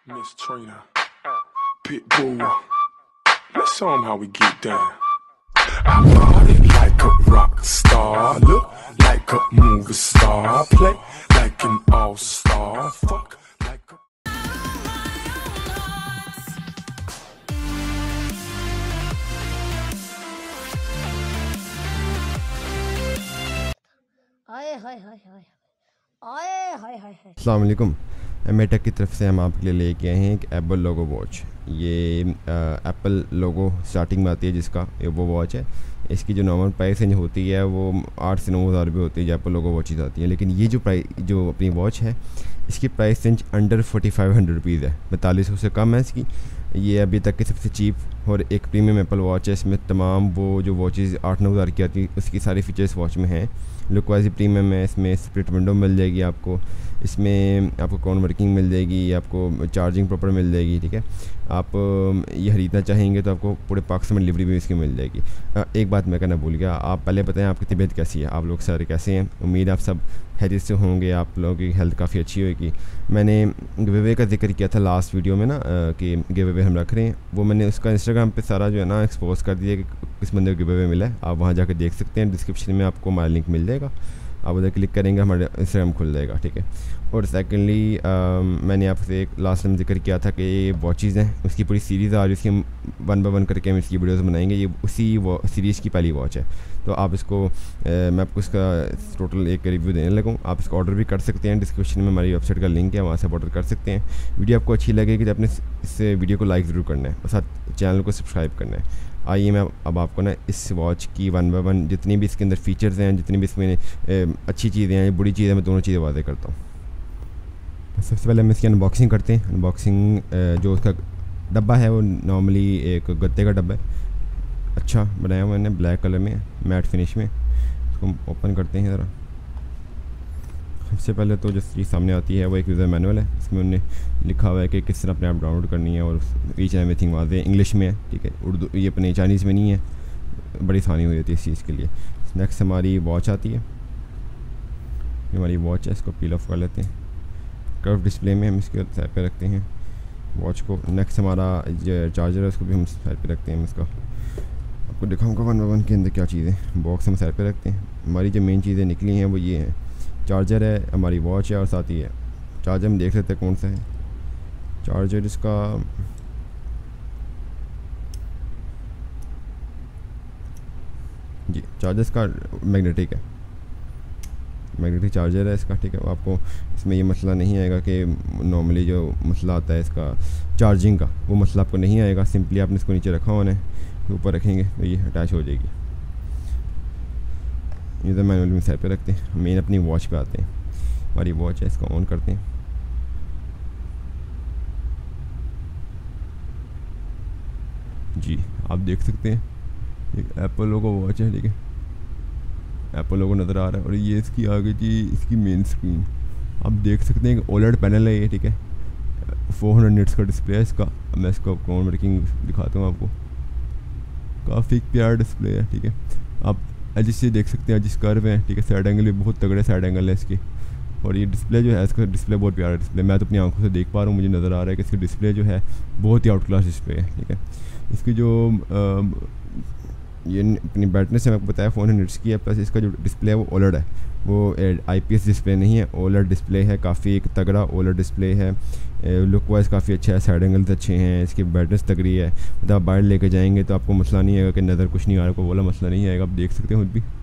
Miss Trina, Pitbull, let's show 'em how we get down. I bought it like a rock star, look like a movie star, play like an all-star, fuck like a... हाय हाय हाय हाय हाय हाय हाय हाय। अस्सलाम वालेकुम। एमेटेक की तरफ से हम आपके लिए लेके आए हैं एक एप्पल लोगो वॉच। ये एप्पल लोगो स्टार्टिंग में आती है जिसका वो वॉच है। इसकी जो नॉर्मल प्राइस रेंज होती है वो 8 से 9 हज़ार रुपये होती है जो एप्पल लोगो वॉचेस आती हैं, लेकिन ये जो अपनी वॉच है इसकी प्राइस रेंज अंडर 4500 रुपीज़ है, 4200 से कम है इसकी। ये अभी तक की सबसे चीप और एक प्रीमियम एप्पल वॉच है। इसमें तमाम वो जो वॉचेस 8-9 हज़ार की आती है उसकी सारी फीचर्स वॉच में हैं। लुक वाइज प्रीमियम है। इसमें स्प्लिट विंडो मिल जाएगी आपको, इसमें आपको कॉर्न वर्किंग मिल जाएगी, आपको चार्जिंग प्रॉपर मिल जाएगी। ठीक है, आप ये ख़रीदना चाहेंगे तो आपको पूरे पाकिस्तान में डिलीवरी भी इसकी मिल जाएगी। एक बात मैं कहना भूल गया, आप पहले बताएं आपकी तबीयत कैसी है, आप लोग सारे कैसे हैं। उम्मीद आप सब खैरियत से होंगे, आप लोगों की हेल्थ काफ़ी अच्छी होगी। मैंने गिव अवे का जिक्र किया था लास्ट वीडियो में ना कि गिव अवे हम रख रहे हैं, वो मैंने उसका इंस्टाग्राम पे सारा जो है ना एक्सपोज कर दिया कि किस बंदे को गिव अवे मिला है। आप वहाँ जाकर देख सकते हैं, डिस्क्रिप्शन में आपको हमारा लिंक मिल जाएगा, आप उधर क्लिक करेंगे हमारे इंस्टाग्राम खुल जाएगा। ठीक है, और सेकेंडली मैंने आपसे एक लास्ट टाइम जिक्र किया था कि ये वॉचेज़ हैं उसकी पूरी सीरीज़ आ रही है, उसकी हम 1 बाय 1 करके हम इसकी वीडियोस बनाएंगे। ये उसी सीरीज़ की पहली वॉच है, तो आप इसको मैं आपको इसका टोटल एक रिव्यू देने लगूँ। आप इसका ऑर्डर भी कर सकते हैं, डिस्क्रिप्शन में हमारी वेबसाइट का लिंक है, वहाँ से ऑर्डर कर सकते हैं। वीडियो आपको अच्छी लगेगी तो अपने इस वीडियो को लाइक ज़रूर करना है और साथ चैनल को सब्सक्राइब करना है। आइए मैं अब आपको ना इस वॉच की 1 बाय 1 जितनी भी इसके अंदर फ़ीचर्स हैं, जितनी भी इसमें अच्छी चीज़ें हैं, बुरी चीज़ें, मैं दोनों चीज़ें वादे करता हूँ। सबसे पहले हम इसकी अनबॉक्सिंग करते हैं। अनबॉक्सिंग जो उसका डब्बा है वो नॉर्मली एक गत्ते का डब्बा है, अच्छा बनाया हुआ है, ब्लैक कलर में, मैट फिनिश में। इसको हम ओपन करते हैं ज़रा। सबसे पहले तो जो चीज़ सामने आती है वो एक यूज़र मैनुअल है। इसमें उन्होंने लिखा हुआ है कि किस तरह अपने आप डाउनलोड करनी है और ईच एंड एवरीथिंग वाज़े इंग्लिश में है। ठीक है, उर्दू ये अपने चाइनीज़ में नहीं है, बड़ी आसानी हो जाती है इस चीज़ के लिए। नेक्स्ट हमारी वॉच आती है, ये हमारी वॉच है, इसको पील ऑफ कर लेते हैं। कर्व डिस्प्ले में हम इसके साइड पे रखते हैं वॉच को। नेक्स्ट हमारा जो चार्जर है उसको भी हम साइड पे रखते हैं। हम इसका आपको दिखाऊंगा 1 बाय 1 के अंदर क्या चीज़ें। बॉक्स हम साइड पे रखते हैं। हमारी जो मेन चीज़ें निकली हैं वो ये हैं, चार्जर है, हमारी वॉच है और साथ ही है चार्जर। हम देख लेते हैं कौन सा है चार्जर। इसका जी चार्जर इसका मैग्नेटिक है, मैग्नेटिक चार्जर है इसका। ठीक है, आपको इसमें ये मसला नहीं आएगा कि नॉर्मली जो मसला आता है इसका चार्जिंग का, वो मसला आपको नहीं आएगा। सिंपली आपने इसको नीचे रखा होना है, ऊपर रखेंगे तो ये अटैच हो जाएगी। यूज़र मैनुअल में साइड पे रखते हैं। मेन अपनी वॉच पे आते हैं। हमारी वॉच है, इसको ऑन करते हैं। जी आप देख सकते हैं एक एप्पल लोगो वॉच है। ठीक है, एप्पल लोगो नज़र आ रहा है और ये इसकी आगे जी इसकी मेन स्क्रीन आप देख सकते हैं। एक ओलेड पैनल है ये। ठीक है, 400 निट्स का डिस्प्ले है इसका। मैं इसको कॉर्न वर्किंग दिखाता हूँ आपको, काफ़ी प्यारा डिस्प्ले है। ठीक है, आप एजिस से देख सकते हैं, एजिस कर्व है। ठीक है, साइड एंगल भी बहुत तगड़े साइड एंगल है इसकी। और ये डिस्प्ले जो है इसका डिस्प्ले बहुत प्यारा डिस्प्ले, मैं तो अपनी आंखों से देख पा रहा हूँ, मुझे नज़र आ रहा है कि इसकी डिस्प्ले जो है बहुत ही आउट क्लास डिस्प्ले है। ठीक है, इसकी जो ये अपनी ब्राइटनेस है मैं आपको बताया 400 निट्स की है, प्लस इसका जो डिस्प्ले है वो ओलेड है, वो IPS डिस्प्ले नहीं है, ओलेड डिस्प्ले है। काफ़ी एक तगड़ा ओलेड डिस्प्ले है। लुक वाइज काफ़ी अच्छा है, साइड एंगल्स अच्छे हैं, इसकी ब्राइटनेस तगड़ी है। मतलब आप बाहर लेके जाएंगे तो आपको मसला नहीं आएगा कि नज़र कुछ नहीं आ रहा, कोई बोला मसला नहीं आएगा। आप देख सकते हैं खुद भी।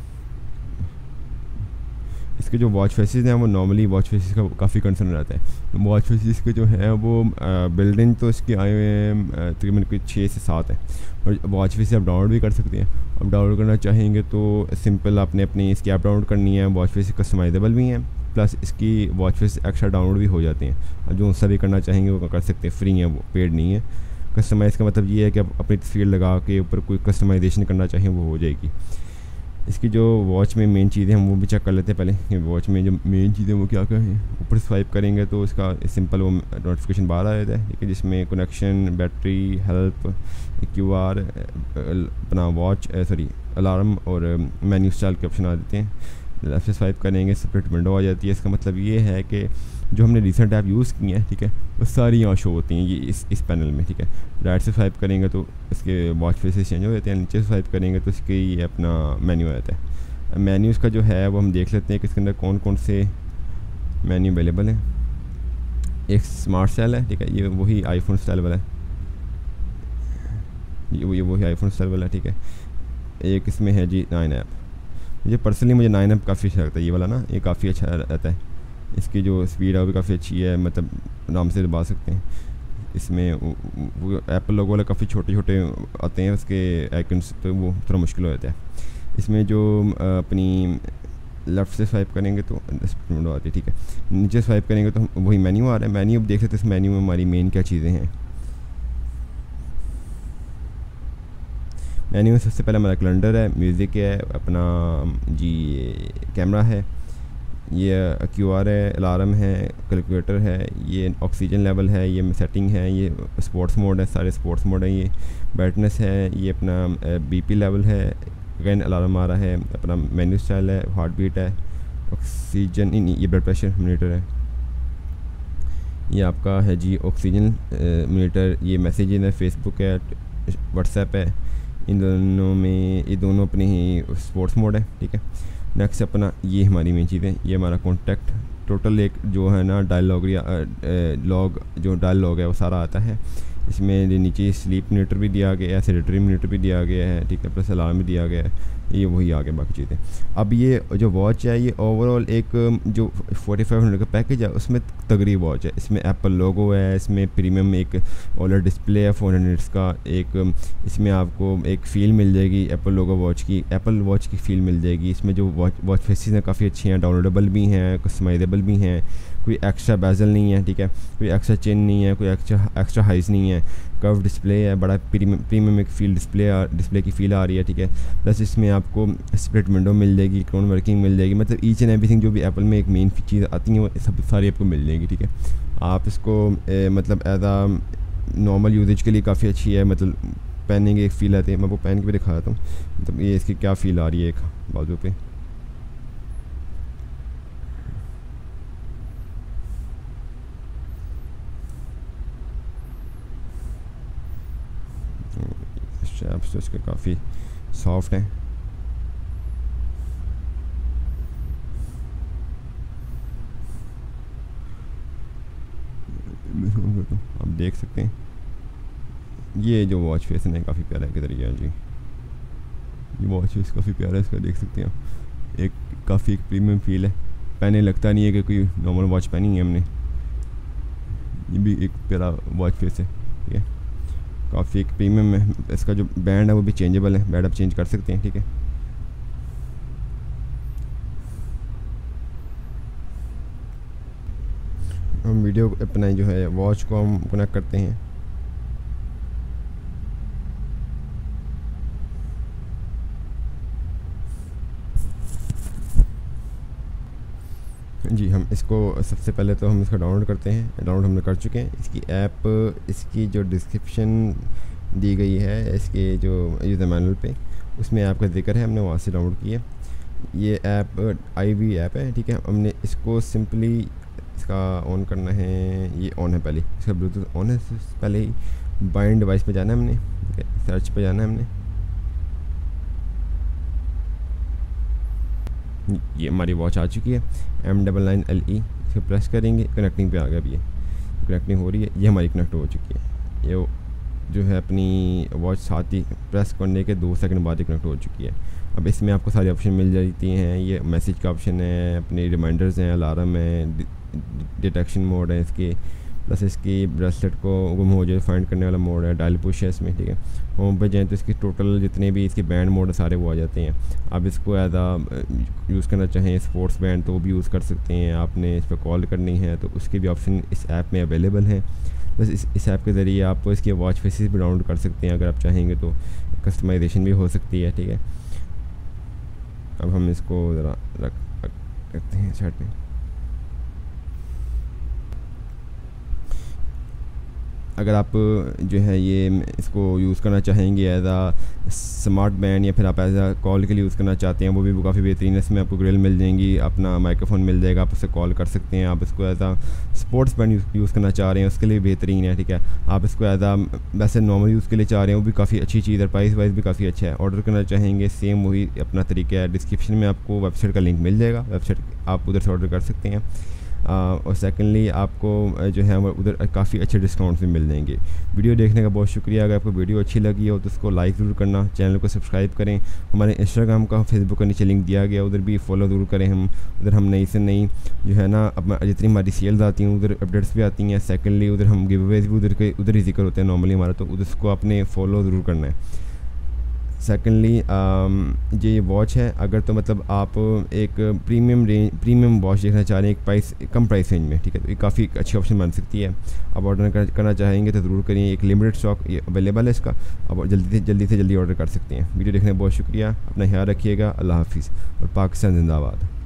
इसके जो वॉच फेसेस हैं वो नॉर्मली वॉच फेसेस का काफ़ी कंसर्न रहता है। वॉच फेसेस के जो है वो बिल्डिंग तो इसके आए हुए हैं तकरीबन कोई 6 से 7 है। और वॉच फेस आप डाउनलोड भी कर सकते हैं। अब डाउनलोड करना चाहेंगे तो सिंपल आपने अपनी इसकी ऐप डाउनलोड करनी है। वॉच फेस कस्टमाइजेबल भी हैं, प्लस इसकी वॉच फेस एक्स्ट्रा डाउनलोड भी हो जाते हैं। और जो सा भी करना चाहेंगे वो कर सकते हैं, फ्री है, वो पेड नहीं है। कस्टमाइज़ का मतलब ये है कि आप अपनी तस्वीर लगा के ऊपर कोई कस्टमाइजेशन करना चाहें वो हो जाएगी। इसकी जो वॉच में मेन चीज़ें हम वो भी चेक कर लेते हैं पहले कि वॉच में जो मेन चीज़ें वो क्या क्या हैं। ऊपर स्वाइप करेंगे तो इसका सिंपल वो नोटिफिकेशन बाहर आ जाता है। ठीक है, जिसमें कनेक्शन, बैटरी, हेल्प, QR, अपना वॉच अलार्म और मेन्यू स्टाइल के ऑप्शन आ जाते हैं। लेफ्ट से स्वाइप करेंगे, सेपरेट विंडो आ जाती है। इसका मतलब ये है कि जो हमने रिसेंट ऐप यूज़ की हैं, ठीक है, वो सारी यहाँ शो होती हैं ये इस पैनल में, ठीक है। राइट से स्वाइप करेंगे तो इसके वॉच फेसेस चेंज हो जाते हैं, नीचे से स्वाइप करेंगे तो इसके ये अपना मेन्यू आ जाता है। मेन्यूज़ का जो है वो हम देख लेते हैं कि इसके अंदर कौन कौन से मेन्यू अवेलेबल हैं। एक स्मार्ट स्टाइल है, ठीक है, ये वही आईफोन स्टाइल वाला है, ये वही आईफोन स्टाइल वाला है, ठीक है। एक इसमें है जी 9 ऐप, मुझे 9 ऐप काफ़ी अच्छा लगता है, ये वाला ना, ये काफ़ी अच्छा रहता है। इसकी जो स्पीड है वो भी काफ़ी अच्छी है, मतलब आराम से दबा सकते हैं। इसमें वो एप्पल लोगो वाले काफ़ी छोटे छोटे आते हैं उसके आइकन्स, तो वो थोड़ा मुश्किल हो जाता है। इसमें जो अपनी लेफ़्ट से स्वाइप करेंगे तो विंडो आती है, ठीक है। नीचे स्वाइप करेंगे तो वही मेन्यू आ रहा है। मेन्यू देख सकते हैं, इस मेन्यू में हमारी मेन क्या चीज़ें हैं। मेन्यू में सबसे पहले हमारा कैलेंडर है, म्यूज़िक है, अपना जी कैमरा है, ये QR है, अलार्म है, कैलकुलेटर है, ये ऑक्सीजन लेवल है, ये सेटिंग है, ये स्पोर्ट्स मोड है, सारे स्पोर्ट्स मोड है, ये ब्राइटनेस है, ये अपना BP लेवल है, अगेन अलार्म आ रहा है, अपना मेन्यू स्टाइल है, हार्ट बीट है, ऑक्सीजन, ये ब्लड प्रेशर मीटर है, ये आपका है जी ऑक्सीजन मीटर, ये मैसेज है, फेसबुक है, व्हाट्सएप है, इन दोनों में ये दोनों अपने ही स्पोर्ट्स मोड है, ठीक है। नेक्स्ट अपना ये हमारी मेन चीज़ें, ये हमारा कॉन्टैक्ट, टोटल एक जो है ना डायलॉग या लॉग, जो डायलॉग है वो सारा आता है। इसमें नीचे स्लीप मीटर भी दिया गया है, सेडेटरी मीटर भी दिया गया है, ठीक है, प्लस अलार्म भी दिया गया है, ये वही आ गया बाकी चीज़ें। अब ये जो वॉच है ये ओवरऑल एक जो 4500 का पैकेज है उसमें तगड़ी वॉच है। इसमें एप्पल लोगो है, इसमें प्रीमियम एक OLED डिस्प्ले है 400 निट्स का, एक इसमें आपको एक फ़ील मिल जाएगी एप्पल लोगो वॉच की, एप्पल वॉच की फ़ील मिल जाएगी। इसमें जो वॉच फेसेस हैं काफ़ी अच्छे हैं, डाउनलोडेबल भी हैं, कस्टमाइजेबल भी हैं, कोई एक्स्ट्रा बेजल नहीं है, ठीक है, कोई एक्स्ट्रा चेन नहीं है, कोई एक्स्ट्रा हाइज नहीं है, कर्व डिस्प्ले है, बड़ा प्रीमियम एक फील डिस्प्ले की फ़ील आ रही है, ठीक है। प्लस इसमें आपको स्प्लिट विंडो मिल जाएगी, क्रोन वर्किंग मिल जाएगी, मतलब ईच एंड एवरीथिंग जो भी एप्पल में एक मेन चीज़ आती हैं वो सब सारी आपको मिल जाएगी, ठीक है। आप इसको मतलब एज आ नॉर्मल यूजेज के लिए काफ़ी अच्छी है, मतलब पहनने की एक फ़ील आती है। मैं आपको पहन के भी दिखाता हूँ, मतलब ये इसकी क्या फ़ील आ रही है एक बाजू पे। स्ट्रैप्स तो इसके काफ़ी सॉफ्ट हैं। आप देख सकते हैं ये जो वॉच फेस है काफ़ी प्यारा है तरीके जी, ये वॉच फेस काफ़ी प्यारा है, इसका देख सकते हैं आप, एक काफ़ी एक प्रीमियम फील है, पहने लगता नहीं है कि कोई नॉर्मल वॉच पहनी है हमने। ये भी एक प्यारा वॉच फेस है, ठीक है, काफ़ी एक प्रीमियम है। इसका जो बैंड है वो भी चेंजेबल है, बैंड आप चेंज कर सकते हैं, ठीक है। हम वीडियो अपना जो है वॉच को हम कनेक्ट करते हैं, जी। हम इसको सबसे पहले तो हम इसको डाउनलोड करते हैं, डाउनलोड हमने कर चुके हैं। इसकी ऐप, इसकी जो डिस्क्रिप्शन दी गई है इसके जो यूज़र मैनुअल पे, उसमें ऐप का जिक्र है, हमने वहाँ से डाउनलोड की है। ये ऐप IV ऐप है, ठीक है। हमने इसको सिंपली इसका ऑन करना है, ये ऑन है पहले, इसका ब्लूटूथ ऑन है, पहले ही बाइंड डिवाइस पे जाना है हमने, ठीक है, सर्च पे जाना है हमने, ये हमारी वॉच आ चुकी है M99LE, इसको प्रेस करेंगे, कनेक्टिंग पे आ गया। अभी ये कनेक्टिंग हो रही है, ये हमारी कनेक्ट हो चुकी है। ये जो है अपनी वॉच साथ ही प्रेस करने के 2 सेकंड बाद ही कनेक्ट हो चुकी है। अब इसमें आपको सारे ऑप्शन मिल जाती हैं, ये मैसेज का ऑप्शन है, अपने रिमाइंडर्स हैं, अलार्म है, डिटेक्शन मोड है इसके, प्लस इसकी ब्रेसलेट को गुम हो जाए फाइंड करने वाला मोड है, डायल पुश है इसमें, ठीक है। होम पे जाएँ तो इसकी टोटल जितने भी इसके बैंड मोड सारे वो आ जाते हैं। आप इसको एज आ यूज़ करना चाहें स्पोर्ट्स बैंड तो वो भी यूज़ कर सकते हैं। आपने इस पर कॉल करनी है तो उसके भी ऑप्शन इस ऐप में अवेलेबल हैं। बस इस ऐप के ज़रिए आप इसके वॉच फेसेस भी डाउनलोड कर सकते हैं, अगर आप चाहेंगे तो कस्टमाइजेशन भी हो सकती है, ठीक है। अब हम इसको ज़रा रखते हैं साइड पे। अगर आप जो है ये इसको यूज़ करना चाहेंगे एज आ स्मार्ट बैंड, या फिर आप एज आ कॉल के लिए यूज़ करना चाहते हैं, वो भी काफ़ी बेहतरीन है। इसमें आपको ग्रिल मिल जाएंगी, अपना माइक्रोफोन मिल जाएगा, आप उससे कॉल कर सकते हैं। आप इसको as a sports band use करना चाह रहे हैं, उसके लिए बेहतरीन है, ठीक है। आप इसको एज आ वैसे नॉर्मल यूज़ के लिए चाह रहे हैं, वो भी काफ़ी अच्छी चीज़ है, प्राइस वाइज भी काफ़ी अच्छा है। ऑर्डर करना चाहेंगे सेम वही अपना तरीका है, डिस्क्रिप्शन में आपको वेबसाइट का लिंक मिल जाएगा, वेबसाइट आप उधर से ऑर्डर कर सकते हैं। और सेकेंडली आपको जो है उधर काफ़ी अच्छे डिस्काउंट्स भी मिल जाएंगे। वीडियो देखने का बहुत शुक्रिया। अगर आपको वीडियो अच्छी लगी हो तो उसको लाइक ज़रूर करना, चैनल को सब्सक्राइब करें। हमारे इंस्टाग्राम का, फेसबुक का नीचे लिंक दिया गया, उधर भी फॉलो ज़रूर करें। उधर हम नई से नई जो है ना अपना जितनी हमारी सेल्स आती हैं उधर अपडेट्स भी आती हैं। सेकेंडली उधर हम गिव अवेज भी उधर ही जिक्र होते हैं नॉर्मली हमारा, तो उधर उसको आपने फॉलो ज़रूर करना है। सेकेंडली ये वॉच है, अगर तो मतलब आप एक प्रीमियम वॉच देखना चाह रहे हैं एक कम प्राइस रेंज में, ठीक है, तो ये काफ़ी अच्छी ऑप्शन बन सकती है। आप ऑर्डर करना चाहेंगे तो ज़रूर करिए, एक लिमिटेड स्टॉक अवेलेबल है इसका, आप जल्दी से जल्दी ऑर्डर कर सकते हैं। वीडियो देखने का बहुत शुक्रिया, अपना ख्याल रखिएगा, अल्लाह हाफिज़ और पाकिस्तान जिंदाबाद।